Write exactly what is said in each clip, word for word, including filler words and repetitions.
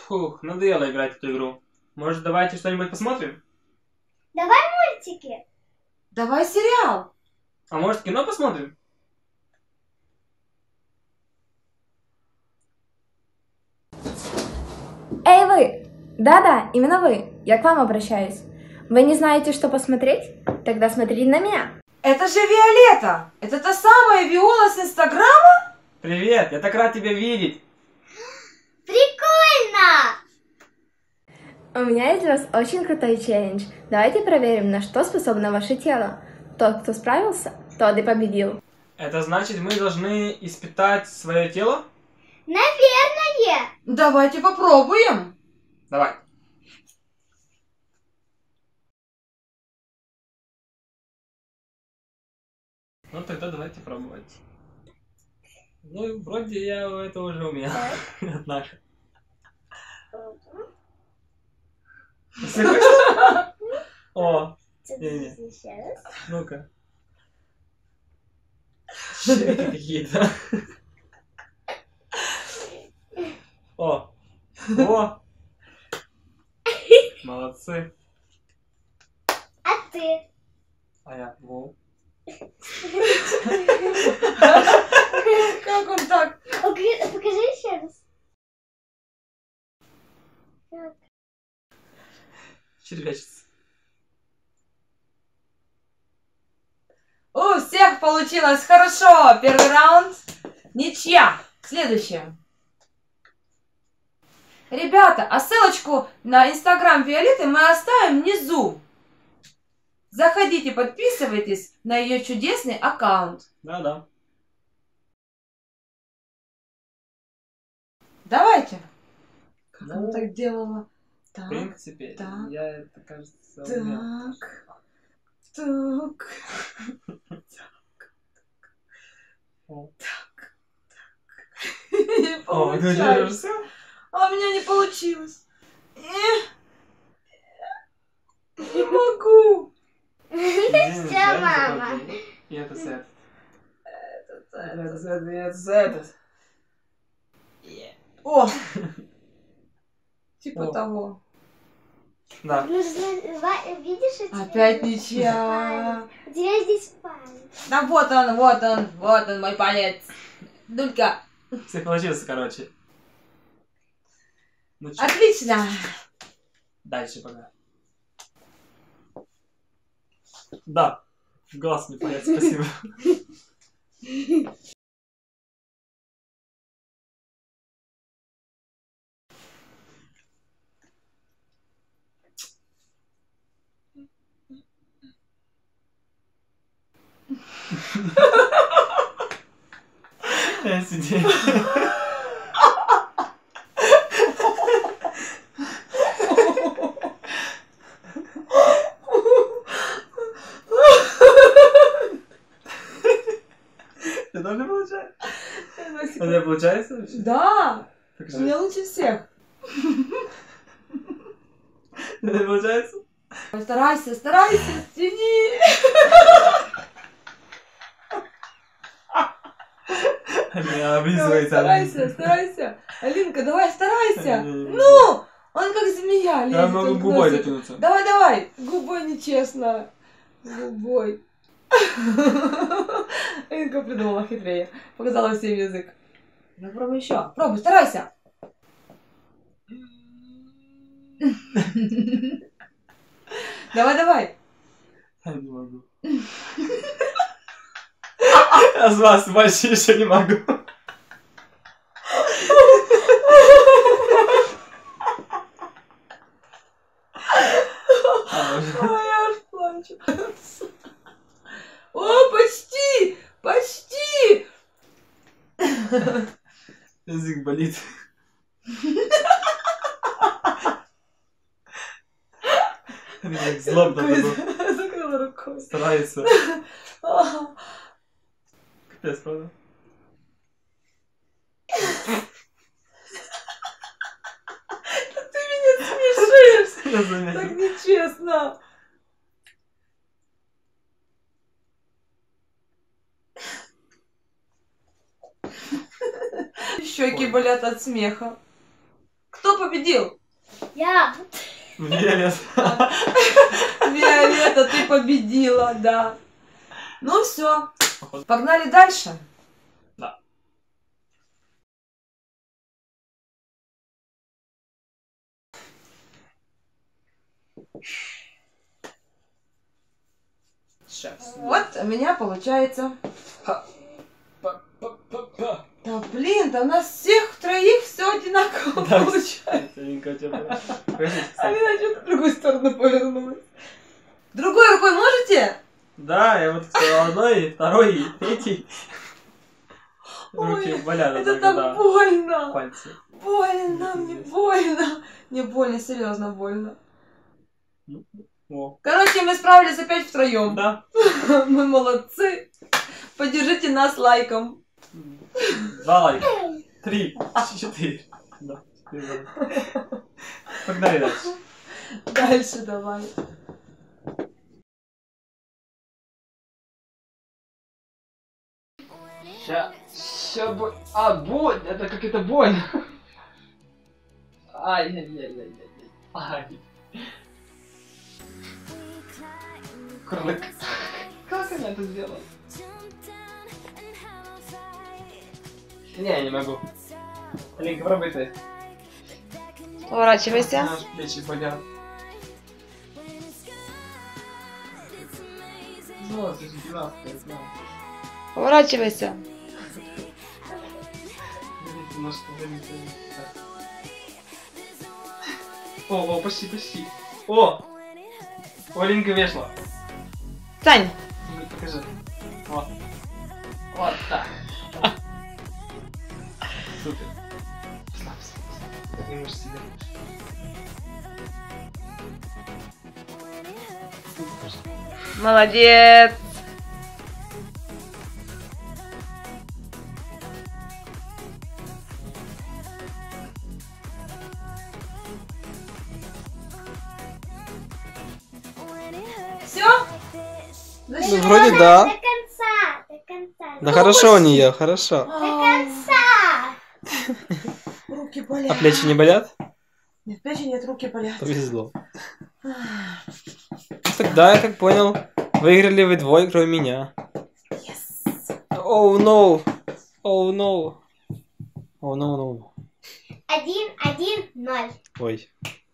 Фух, надоело играть в эту игру. Может, давайте что-нибудь посмотрим? Давай мультики. Давай сериал. А может, кино посмотрим? Эй, вы! Да-да, именно вы. Я к вам обращаюсь. Вы не знаете, что посмотреть? Тогда смотрите на меня. Это же Виолетта. Это та самая Виола с Инстаграма? Привет, я так рад тебя видеть. Прикольно! У меня есть для вас очень крутой челлендж. Давайте проверим, на что способно ваше тело. Тот, кто справился, тот и победил. Это значит, мы должны испытать свое тело? Наверное. Давайте попробуем. Давай. Ну тогда давайте пробовать. Ну, вроде я это уже умел. Однако. О, не-не. Ну-ка. Щеки какие-то. О, о. Молодцы. А ты? А я, во. Как он так? Покажи, покажи еще раз. Так. Червячец. У всех получилось хорошо. Первый раунд. Ничья. Следующее. Ребята, а ссылочку на инстаграм Виолетты мы оставим внизу. Заходите, подписывайтесь на ее чудесный аккаунт. Да-да. Давайте. Как Ну, она так делала? В Так, принципе, так, я это, кажется, умел. так, так, О, так, так. Не О, ты уже получается. все? А у меня не получилось. Эх. Не могу. Все, мама. И это с этот. Этот, Это этот. с этот, и это с этот. О! Типа О. того. Да. Нужно, ва- видишь, у тебя Опять здесь ничья. палец. У тебя здесь палец. Да вот он, вот он, вот он, мой палец. Дулька. Все получилось, короче. Ну чё, Отлично. дальше пока. Да. В глаз не палец, спасибо. Я сидел. Ты тоже получаешь? А тебе получается вообще? Да, у Покажи. меня лучше всех. Тебе получается? Старайся, старайся, тяни. Не Давай, облизывается. старайся, старайся. Алинка, давай, старайся. Не-не-не. Ну, он как змея лезет. Я могу он к губой носику. дотянуться. Давай, давай. Губой нечестно. Губой. Алинка придумала хитрее. Показала всем язык. Ну, пробуй еще. Пробуй, старайся. Давай, давай. Я не могу. Я с вас больше еще не могу. Ой, я аж плачу. О, почти! Почти! Язык болит. Как злобно было. Закрыла рукой. Старается. А, Капец, правда? Ты меня смешишь! Я заметил. Так нечестно. Щеки Ой. болят от смеха. Кто победил? Я. Виолет. Виолетта, ты победила, да. Ну все, погнали дальше. Да. Сейчас. Вот у меня получается. Па-па-па-па. Да блин, да у нас всех троих все одинаково Да, получается. Алинка, у тебя покажите, кстати. Алина что-то в другую сторону повернулась. Другой рукой можете? Да, я вот сказал одной, второй и третий. Руки Ой, болят, это когда так больно. пальцы. Больно, мне больно. Мне больно, серьезно больно. О, Короче, мы справились опять втроем. да. Мы молодцы. Поддержите нас лайком. Два лайка. Три. Четыре. Да. четыре. Погнали дальше. Дальше давай. Ща. Ща боль. А, боль. Это как это больно. Ай-яй-яй-яй-яй. Ай. Кролик. Как она это сделала? Не, я не могу. Алинка, пробуй ты. Поворачивайся. Аж плечи болят. Вот, это гимнастка, я знаю. Поворачивайся. Немножко залить. О, о, почти, почти. О! О, Алинка вешла. Сань. Ну, покажи. Вот. Вот так. Супер. Слабся. Не можешь себя. Молодец. Все? Ну, вроде да. До конца, до конца. Да хорошо у нее, хорошо. До конца. Руки болят. А плечи не болят? Нет, плечи нет, руки болят. Повезло. Тогда, я как понял, выиграли вы двое, кроме меня. Yes. Оу, ноу. Оу, ноу. Оу, ноу, ноу. Один, один, ноль. Ой.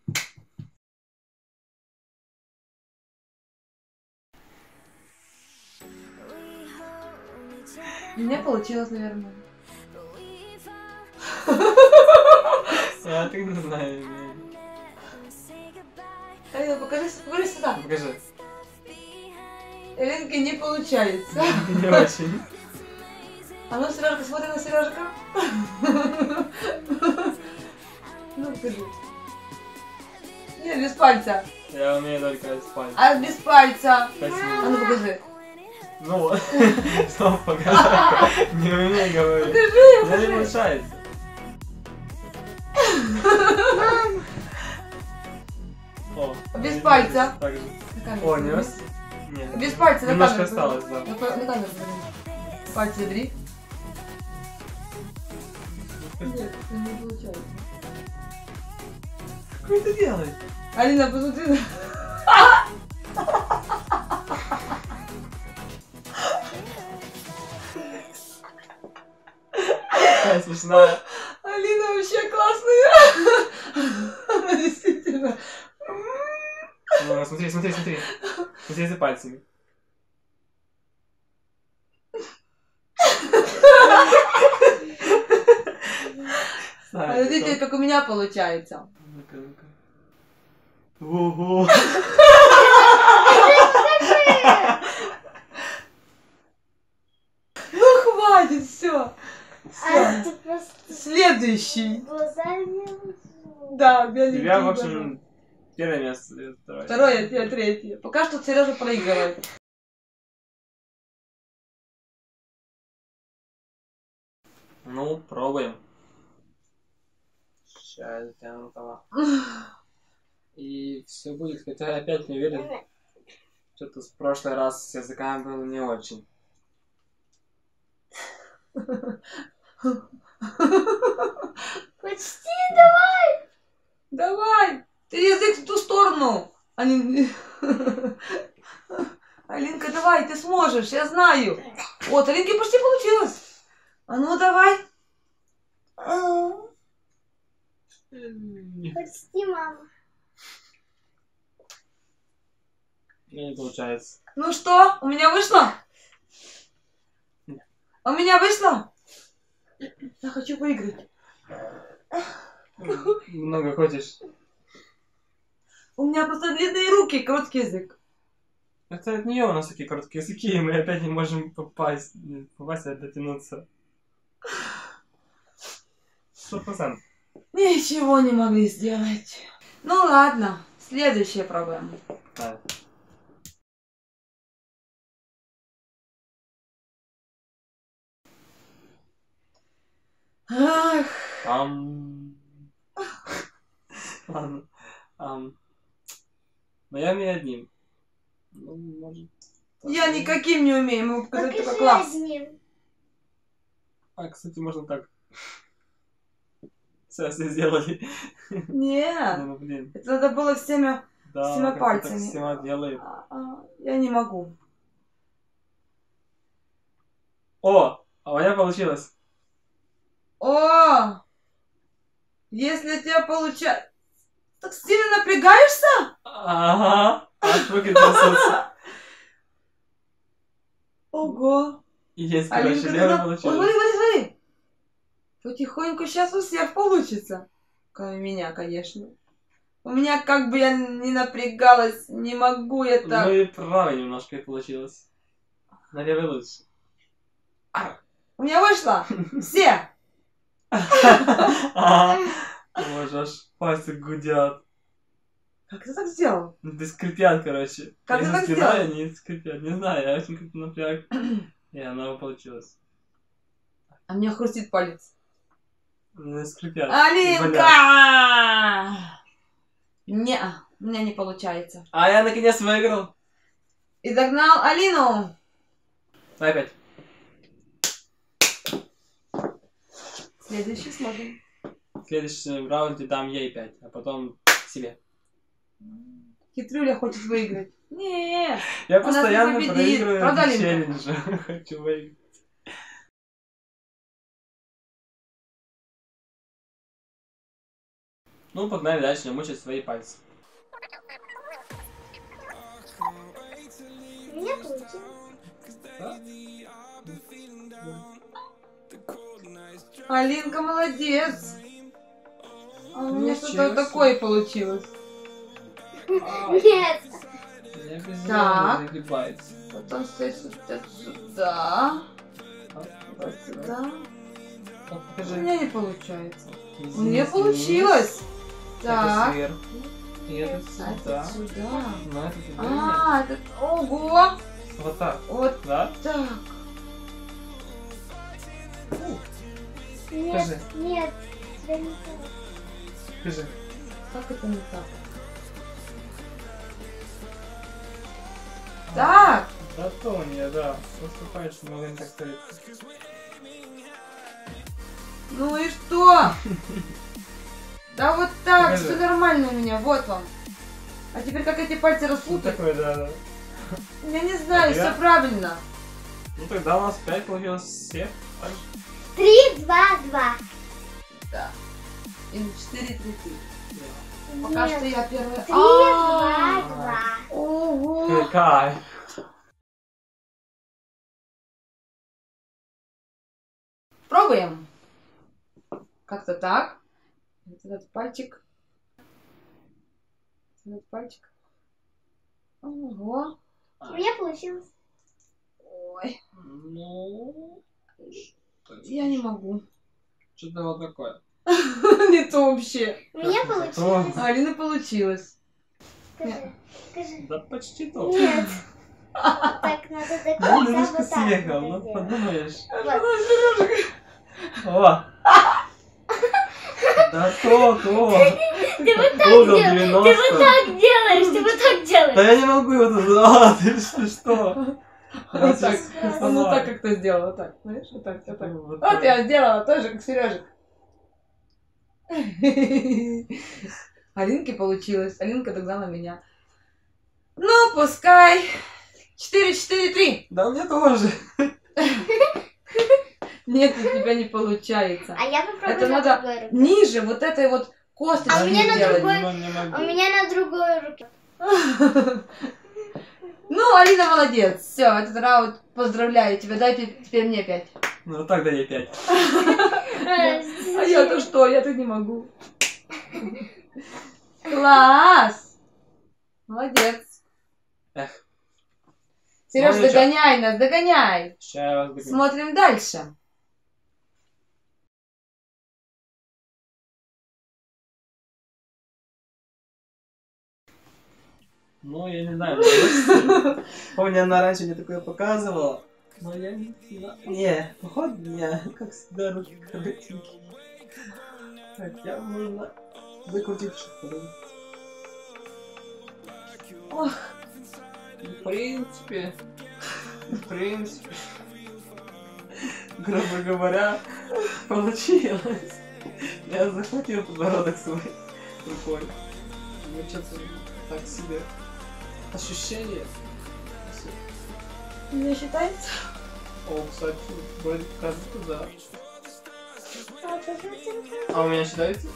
У меня получилось, наверное. Я так не знаю. Алина, покажи, покажи сюда. Покажи. Элинке не получается. Не очень. А ну, Сережка, смотри на Сережка. Ну, покажи. Нет, без пальца. Я умею только с пальцем. А без пальца. А Спасибо. ну, покажи. Ну вот. Снова покажи. Не умею говорить. Покажи, У меня не покажи. получается. О, Без видишь, пальца. так же. На камеру О, не смотри. раз. Нет. Без пальца, на Немножко камеру осталось, смотри. да. На па- на камеру смотри. Пальцы забери. Нет, не получается. Как это делает? Алина, посмотри. на- Какая смешная. Алина вообще классная. Она действительно. Ну, смотри, смотри, смотри. Смотри за пальцами. А видите, как у меня получается. Ну-ка, ну-ка. Ого! Ну хватит, все. А ты просто Следующий. глазами. Да, беленький. Тебя, в да. общем, первое место, я второе. Второе, я третье. Пока что Сережа проигрывает. Ну, пробуем. Сейчас затяну рукава. И все будет, хотя я опять не уверен. Что-то в прошлый раз с языками было не очень. Почти, давай. Они... Алинка, давай, ты сможешь, я знаю. Вот, Алинке почти получилось. А ну, давай. Почти, мама. Не получается. Ну что, у меня вышло? У меня вышло? Я хочу выиграть. Много хочешь. У меня просто длинные руки, короткий язык. Это от нее у нас такие короткие языки, и мы опять не можем попасть, попасть, а дотянуться. Сто процентов. Ничего не могли сделать. Ну ладно, следующая проблема. Да. Ах, Ам. Ладно. Ам. Но я умею одним. Ну, может... я никаким не умею, могу показать только Покажи класс. одним. А, кстати, можно так. Все, все сделали. Нет, Ну, блин. это надо было всеми... Да, Всеми как-то так пальцами. Всема делает. А, а, я не могу. О! А у меня получилось. О! Если тебя получается... Так сильно напрягаешься? Ага. Аж руки трясутся. Ого! И есть, короче, Алинка, левый ты на- Ой, получилось. смотри, смотри, смотри. Потихоньку сейчас у всех получится. Кроме меня, конечно. У меня как бы я не напрягалась, не могу я так. Ну и правый немножко и получилось. На левый лучше. У меня вышло! Все! Ага. Боже, аж пальцы гудят. Как ты так сделал? Ну, ты скрипят, короче. Как я ты не так скидаю, они скрипят. Не знаю, я очень как-то напряг. И оно получилось. А мне хрустит палец. Ну, скрипят. Алинка! Не, у меня не получается. А я наконец выиграл. И догнал Алину. Давай опять. Следующий смотрим. В следующем раунде дам ей пять, а потом себе. Хитрюля хочет выиграть. Нет. Я Она постоянно победит. проигрываю Правда, эти Алинка? челленджи. Хочу выиграть. Ну, погнали дальше, мучать свои пальцы. У меня получилось. Да? Алинка молодец. А у меня Ничего что-то себе. такое получилось. Нет. Я без Так. нее загибается. Потом стоит сюда, сюда. А, Вот сюда. а, У покажи. меня не получается. У Извини, меня извини. получилось. Это Так. сверху. И это А сюда. это сюда. Ну, это туда. А, это... Ого! нет. Вот так. Вот Да? так. Нет, Покажи. нет. Тебя не так. Скажи. Как это не так? Так. Да то не, да. Просто пальцы могли так стоять. Ну и что? Да вот так, Покажи. все нормально у меня, вот вам. А теперь как эти пальцы Ну распутать? такое, да, да. Я не знаю, Так, я- все правильно. Ну тогда у нас пять получилось всех. Так же. Три, два, два. Да. Или четыре, три, три. Пока Нет. что я первая. Три, А, два, два. Ого. Какая? Пробуем. Как-то так. Вот этот пальчик. Этот пальчик. Ого. У меня получилось. Ой, Ну... я не могу. Что-то вот такое. Не то вообще. У меня Как это получилось. А Алина получилось. Скажи, скажи. Да почти то. Нет. Так надо до Ну, конца немножко вот так съехал, надо ну делать. подумаешь. Вот. О! Да то, то. Ты вот так Угол делаешь. Ты вот девяносто. так делаешь. Ты вот так Да делаешь. я не могу его тут. А, ты что? что? Вот так. сейчас Он вот так как-то сделал. Вот так. Знаешь, вот так, вот так. Вот Вот так. я сделала тоже, как Сережик. Алинке получилось. Алинка догнала меня. Ну, пускай. Четыре, четыре, три. Да у меня тоже. Нет, у тебя не получается. А я попробую Это на надо другой руке. ниже вот этой вот косточки А у меня на сделать. другой- Не, не могу. У меня на другой руке. Ну, Алина молодец. Все, этот раунд поздравляю тебя. Дай те- теперь мне пять. Ну так да, я пять. А я-то что? Я так не могу. Класс! Молодец. Эх. Сереж, Ну, ничего. догоняй нас, догоняй. Сейчас я вас догоню. Смотрим дальше. Ну, я не знаю, получится. Помню, она раньше мне такое показывала. Но я не знаю. Не, походу, не. Как всегда, руки коротенькие. Хотя можно выкрутить что-то. Ох. В принципе, в принципе, грубо говоря, получилось. Я захватил подбородок свой рукой. Ну, что-то так себе ощущение. Не считается? О, кстати, вроде кажется, да. А у меня считается?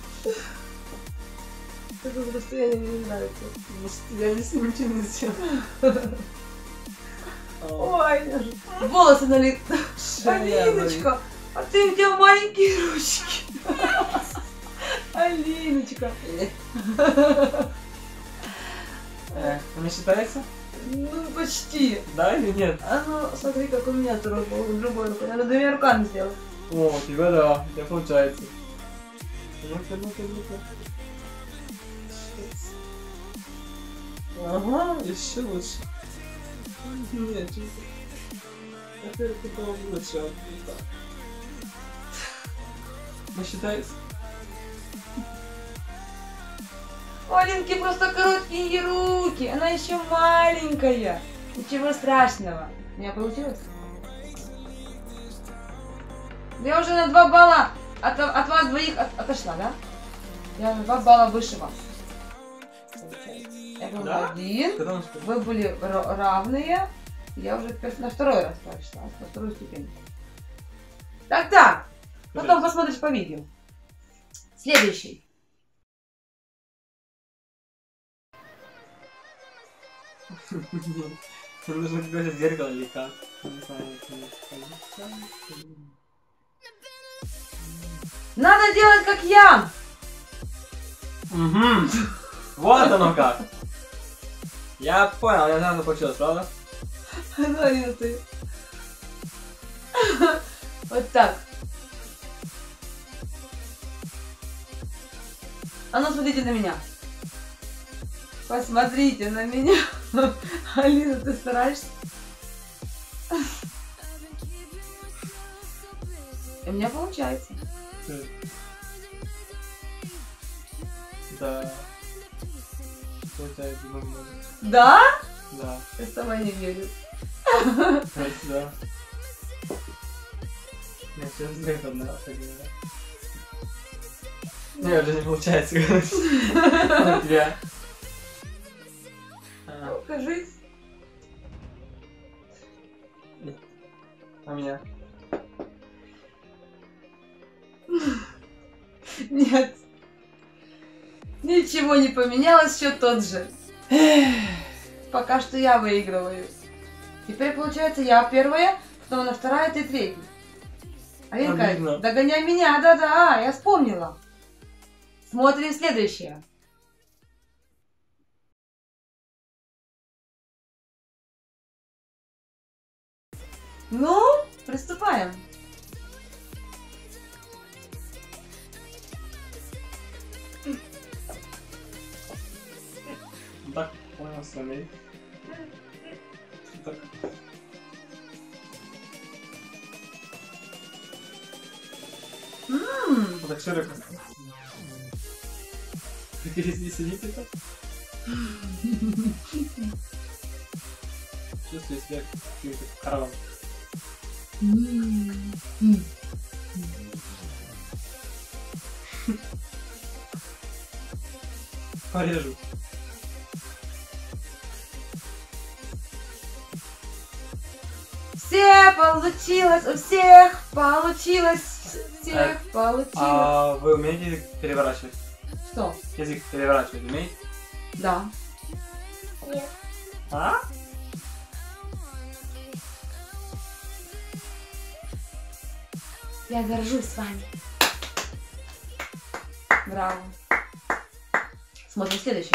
Такое расстояние мне не нравится. Может, я не с ним ничего не сделал. Ой, волосы на лице. Шея болит. Алиночка, а ты у тебя маленькие ручки. Алиночка. Эх, у меня считается? Ну, почти. Да или нет? А ну, смотри, как у меня тоже было другой рукой. Надо двумя руками сделать. О, у тебя да, у тебя получается. Ну-ка, ну-ка, ну-ка. Ага, еще лучше. Нет, что-то... Опять такого лучше. Вот так. Ну, считается? У Алинки просто короткие руки. Она еще маленькая. Ничего страшного. У меня получилось? Я уже на два балла от, от вас двоих от- отошла, да? Я на два балла выше вас. Получается. Я был Да? один. Когда он что? Вы были ра- равные. Я уже теперь на второй раз прошла, на вторую ступень. Так-так. Потом посмотришь по видео. Следующий. Нужно какое-то зеркало или как? Не знаю, это не- Надо делать как я. Мгм. Вот оно как. Я понял, я знаю, что получилось, правда? Ну, Алина, ты. Вот так. А ну, смотрите на меня. Посмотрите на меня. Алина, ты стараешься? И у меня получается. Да. Получается нормально. Да? Да. Я сама не верю. Кстати, да. Я сейчас знаю, там надо поделать. Не, уже не получается, короче. У тебя. А, Покажись. а у меня. Нет. Ничего не поменялось, счет тот же. Пока что я выигрываю. Теперь получается я первая, потом она вторая, ты третья. Алинка, Обидно. догоняй меня, да-да, я вспомнила. Смотрим следующее. Ну, приступаем. Так, понял, с вами. Так. М, Вот так широко. Вы здесь сидите так? Чувствую себя каким-то коровом. м, м. Порежу. получилось, у всех получилось, у всех получилось. А вы умеете язык переворачивать? Что? Язык переворачивать умеете? Да. Нет. А? Я горжусь вами. Браво. Смотрим следующий.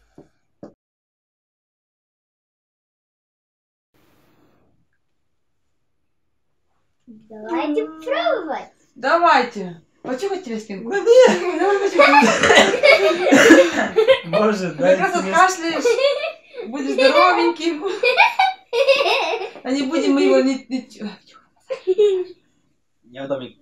Давайте пробовать. Давайте. Почухать тебе спинку. Да нет! Давай почухать. Может, Как да. раз откашляешь, будешь здоровеньким. А не будем мы его не... не- Неудобненько.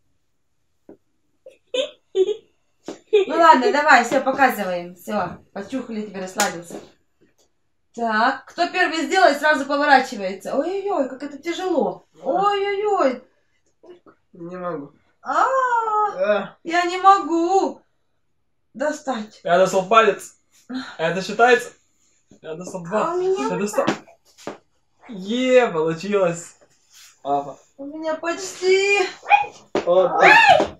Ну ладно, давай, все, показываем. Все, почухали, теперь расслабился. Так, кто первый сделает, сразу поворачивается. Ой-ой-ой, как это тяжело. Ой-ой-ой. Не могу. А, А, я не могу достать. Я достал палец. Это считается? Я достал два. А у меня Я достал. Е, получилось. Папа. У меня почти. Вот так.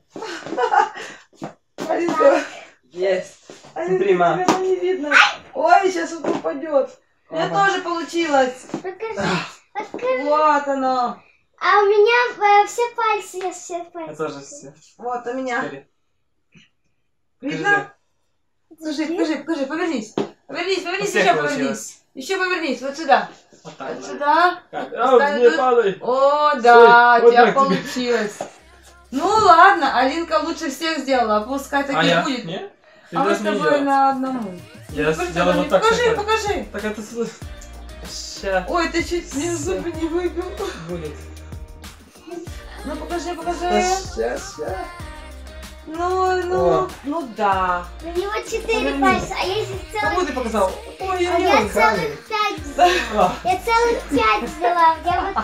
Алинка, Есть. Алинка, Смотри, мам. тебя не видно. Ой, сейчас он упадет. У меня Ага. тоже получилось. Покажи. Покажи. Вот оно. А у меня э, все пальцы, я все Я пальцы. тоже все. Вот у меня. Смотри. Видно? Покажи, покажи, покажи, повернись. Повернись, У повернись, всех еще повернись. получилось. Еще повернись, вот сюда. Вот так. Вот сюда. Как? Оставь А, не тут. падай. О, да, Стой, у тебя вот так тебе. получилось. Ну ладно, Алинка лучше всех сделала, пускай так А и я? будет. Не? Ты А мы с даже не тобой делал. на одному. Я Покажи, сделал вот так. покажи, всё покажи. так. Так это сейчас Ой, ты чуть мне зубы не выбил. будет. Ну покажи, покажи. Сейчас, сейчас. Ну, ну, О. ну да. У него четыре Поверни. пальца, а я здесь Кому целых... ты показал? А Ой-ой-ой. я целых пять взяла. Я целых пять взяла. Я вот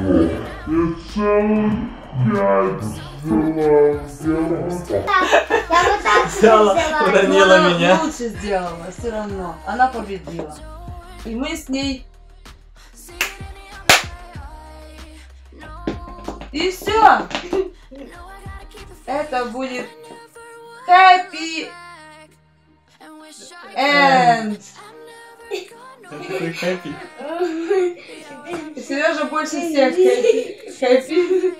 так. Я вот так Взяла. взяла. Куда Ну, не- Данила она меня. лучше сделала, все равно. Она победила. И мы с ней... И все. Это будет happy end. Такой хэппи. Сережа больше всех happy. happy.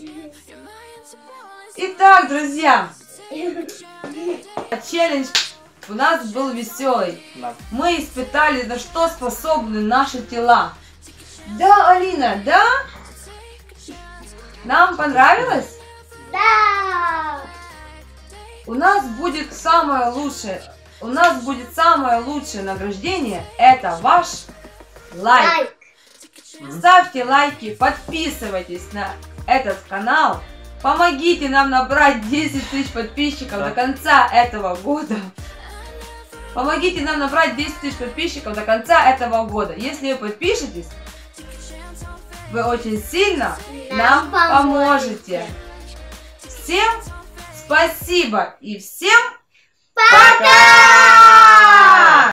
Итак, друзья, челлендж у нас был веселый. Да. Мы испытали, на что способны наши тела. Да, Алина, да? Нам понравилось? Да. У нас будет самое лучшее. У нас будет самое лучшее награждение. Это ваш лайк. Лайк. Ставьте лайки, подписывайтесь на этот канал. Помогите нам набрать десять тысяч подписчиков Да. до конца этого года. Помогите нам набрать десять тысяч подписчиков до конца этого года. Если вы подпишетесь, вы очень сильно нам Нам поможете. Всем спасибо и всем Пока!